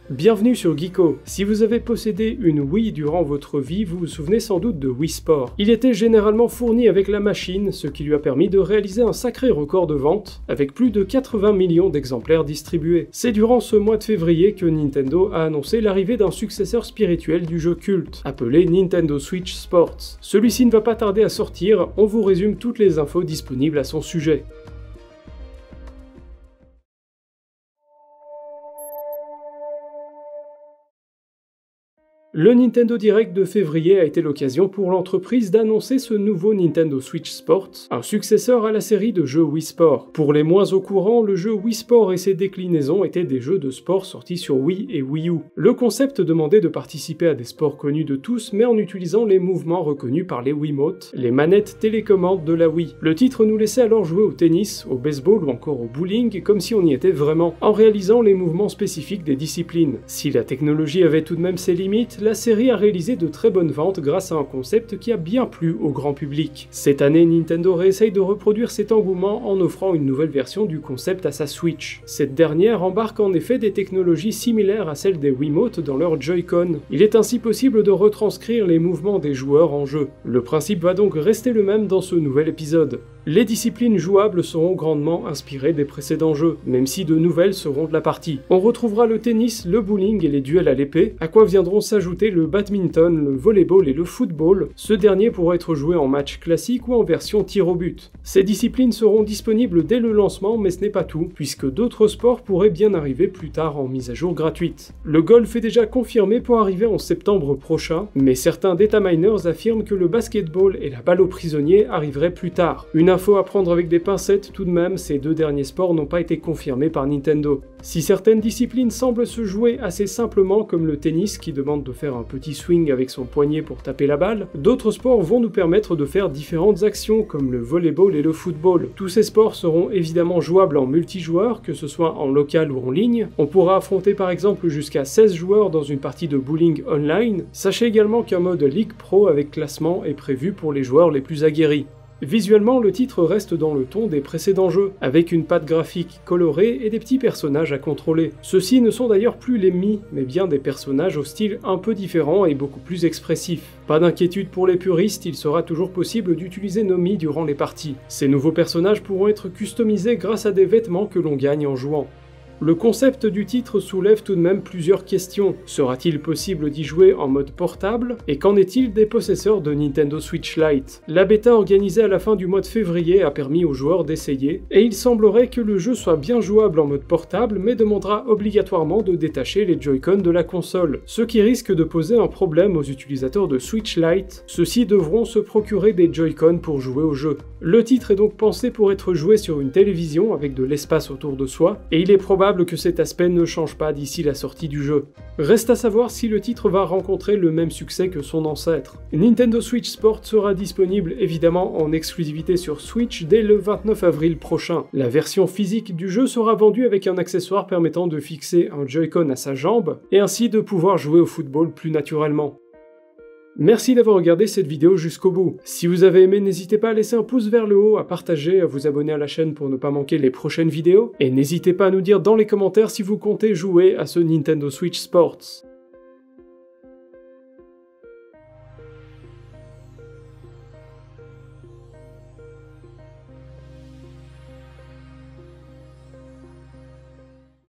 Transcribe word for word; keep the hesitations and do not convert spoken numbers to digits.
Bienvenue sur Geeko. Si vous avez possédé une Wii durant votre vie, vous vous souvenez sans doute de Wii Sport. Il était généralement fourni avec la machine, ce qui lui a permis de réaliser un sacré record de vente, avec plus de quatre-vingts millions d'exemplaires distribués. C'est durant ce mois de février que Nintendo a annoncé l'arrivée d'un successeur spirituel du jeu culte, appelé Nintendo Switch Sports. Celui-ci ne va pas tarder à sortir, on vous résume toutes les infos disponibles à son sujet. Le Nintendo Direct de février a été l'occasion pour l'entreprise d'annoncer ce nouveau Nintendo Switch Sports, un successeur à la série de jeux Wii Sport. Pour les moins au courant, le jeu Wii Sport et ses déclinaisons étaient des jeux de sport sortis sur Wii et Wii U. Le concept demandait de participer à des sports connus de tous, mais en utilisant les mouvements reconnus par les Wiimotes, les manettes télécommandes de la Wii. Le titre nous laissait alors jouer au tennis, au baseball ou encore au bowling, comme si on y était vraiment, en réalisant les mouvements spécifiques des disciplines. Si la technologie avait tout de même ses limites, la série a réalisé de très bonnes ventes grâce à un concept qui a bien plu au grand public. Cette année, Nintendo réessaye de reproduire cet engouement en offrant une nouvelle version du concept à sa Switch. Cette dernière embarque en effet des technologies similaires à celles des Wiimote dans leur Joy-Con. Il est ainsi possible de retranscrire les mouvements des joueurs en jeu. Le principe va donc rester le même dans ce nouvel épisode. Les disciplines jouables seront grandement inspirées des précédents jeux, même si de nouvelles seront de la partie. On retrouvera le tennis, le bowling et les duels à l'épée, à quoi viendront s'ajouter le badminton, le volleyball et le football, ce dernier pourra être joué en match classique ou en version tir au but. Ces disciplines seront disponibles dès le lancement, mais ce n'est pas tout, puisque d'autres sports pourraient bien arriver plus tard en mise à jour gratuite. Le golf est déjà confirmé pour arriver en septembre prochain, mais certains dataminers affirment que le basketball et la balle aux prisonniers arriveraient plus tard. Une info à prendre avec des pincettes tout de même, ces deux derniers sports n'ont pas été confirmés par Nintendo. Si certaines disciplines semblent se jouer assez simplement, comme le tennis qui demande de faire un petit swing avec son poignet pour taper la balle, d'autres sports vont nous permettre de faire différentes actions comme le volleyball et le football. Tous ces sports seront évidemment jouables en multijoueur, que ce soit en local ou en ligne. On pourra affronter par exemple jusqu'à seize joueurs dans une partie de bowling online. Sachez également qu'un mode League Pro avec classement est prévu pour les joueurs les plus aguerris. Visuellement, le titre reste dans le ton des précédents jeux, avec une patte graphique colorée et des petits personnages à contrôler. Ceux-ci ne sont d'ailleurs plus les Mii, mais bien des personnages au style un peu différent et beaucoup plus expressif. Pas d'inquiétude pour les puristes, il sera toujours possible d'utiliser nos Mii durant les parties. Ces nouveaux personnages pourront être customisés grâce à des vêtements que l'on gagne en jouant. Le concept du titre soulève tout de même plusieurs questions. Sera-t-il possible d'y jouer en mode portable? Et qu'en est-il des possesseurs de Nintendo Switch Lite? La bêta organisée à la fin du mois de février a permis aux joueurs d'essayer, et il semblerait que le jeu soit bien jouable en mode portable, mais demandera obligatoirement de détacher les Joy-Con de la console, ce qui risque de poser un problème aux utilisateurs de Switch Lite. Ceux-ci devront se procurer des Joy-Con pour jouer au jeu. Le titre est donc pensé pour être joué sur une télévision avec de l'espace autour de soi, et il est probable que cet aspect ne change pas d'ici la sortie du jeu. Reste à savoir si le titre va rencontrer le même succès que son ancêtre. Nintendo Switch Sport sera disponible évidemment en exclusivité sur Switch dès le vingt-neuf avril prochain. La version physique du jeu sera vendue avec un accessoire permettant de fixer un Joy-Con à sa jambe, et ainsi de pouvoir jouer au football plus naturellement. Merci d'avoir regardé cette vidéo jusqu'au bout. Si vous avez aimé, n'hésitez pas à laisser un pouce vers le haut, à partager, à vous abonner à la chaîne pour ne pas manquer les prochaines vidéos, et n'hésitez pas à nous dire dans les commentaires si vous comptez jouer à ce Nintendo Switch Sports.